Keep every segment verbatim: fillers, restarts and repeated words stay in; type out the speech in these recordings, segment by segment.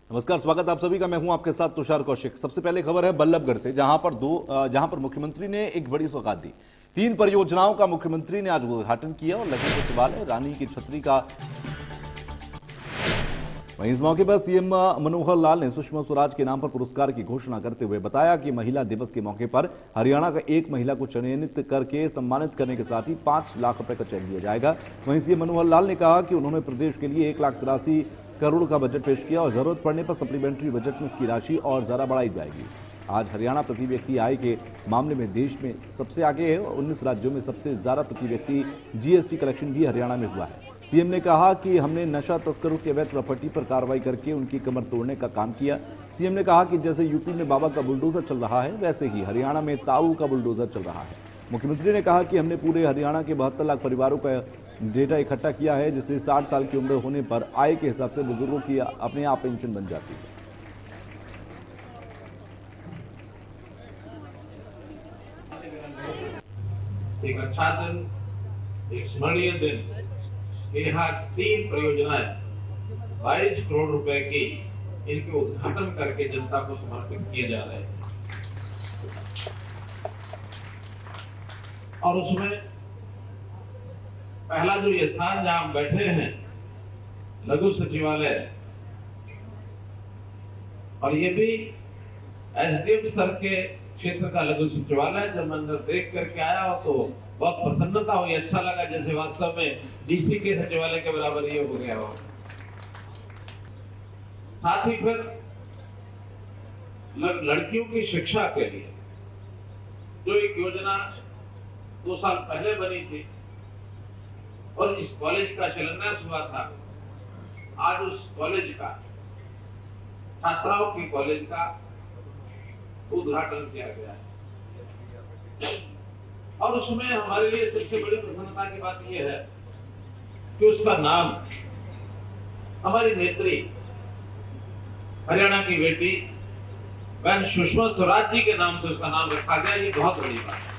नमस्कार, स्वागत आप सभी का। मैं हूं आपके साथ तुषार कौशिक। सबसे पहले खबर है बल्लभगढ़ से, जहां पर दो जहां पर मुख्यमंत्री ने एक बड़ी सौगात दी। तीन परियोजनाओं का मुख्यमंत्री ने आज उद्घाटन किया और लखनऊ सचिवालय, रानी की छतरी का। वहीं इस मौके पर सीएम मनोहर लाल ने सुषमा स्वराज के नाम पर पुरस्कार की घोषणा करते हुए बताया कि महिला दिवस के मौके पर हरियाणा का एक महिला को चयनित करके सम्मानित करने के साथ ही पांच लाख रुपए का चेक दिया जाएगा। वहीं सीएम मनोहर लाल ने कहा कि उन्होंने प्रदेश के लिए एक लाख तिरासी करोड़ का बजट पेश किया और जरूरत पड़ने पर सप्लीमेंट्री बजट में इसकी राशि और ज्यादा बढ़ाई जाएगी। आज हरियाणा प्रति व्यक्ति आय के मामले में देश में सबसे आगे है और उन्नीस राज्यों में सबसे ज्यादा प्रति व्यक्ति जीएसटी कलेक्शन भी हरियाणा में हुआ है। सीएम ने कहा कि हमने नशा तस्करों की अवैध प्रॉपर्टी पर कार्रवाई करके उनकी कमर तोड़ने का काम किया। सीएम ने कहा कि जैसे यूपी में बाबा का बुलडोजर चल रहा है, वैसे ही हरियाणा में ताऊ का बुलडोजर चल रहा है। मुख्यमंत्री ने कहा कि हमने पूरे हरियाणा के बहत्तर लाख परिवारों का डेटा इकट्ठा किया है, जिससे साठ साल की उम्र होने पर आय के हिसाब से बुजुर्गों की अपने आप पेंशन बन जाती है। एक अच्छा दिन, एक स्मरणीय दिन। यहाँ तीन परियोजनाएं बाईस करोड़ रुपए की, इनके उद्घाटन करके जनता को समर्पित किए जा रहे हैं। और उसमें पहला जो ये स्थान जहां हम बैठे हैं, लघु सचिवालय, और ये भी एसडीएम सर के क्षेत्र का लघु सचिवालय। जब मैं अंदर देख करके आया हो तो बहुत प्रसन्नता हुई, अच्छा लगा, जैसे वास्तव में डीसी के सचिवालय के बराबर ये हो गया हो। साथ ही फिर लड़कियों की शिक्षा के लिए जो एक योजना दो साल पहले बनी थी और इस कॉलेज का शिलान्यास हुआ था, आज उस कॉलेज का, छात्राओं की कॉलेज का उद्घाटन किया गया है। और उसमें हमारे लिए सबसे बड़ी प्रसन्नता की बात यह है कि उसका नाम हमारी नेत्री, हरियाणा की बेटी बहन सुषमा स्वराज जी के नाम से उसका नाम रखा गया। ये बहुत बड़ी बात है।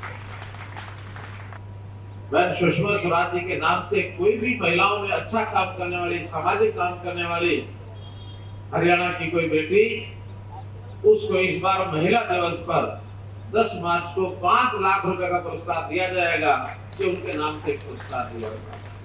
बहन सुषमा स्वराज जी के नाम से कोई भी महिलाओं में अच्छा काम करने वाली, सामाजिक काम करने वाली हरियाणा की कोई बेटी, उसको इस बार महिला दिवस पर दस मार्च को पांच लाख रुपए का पुरस्कार दिया जाएगा कि उनके नाम से पुरस्कार दिया जाएगा।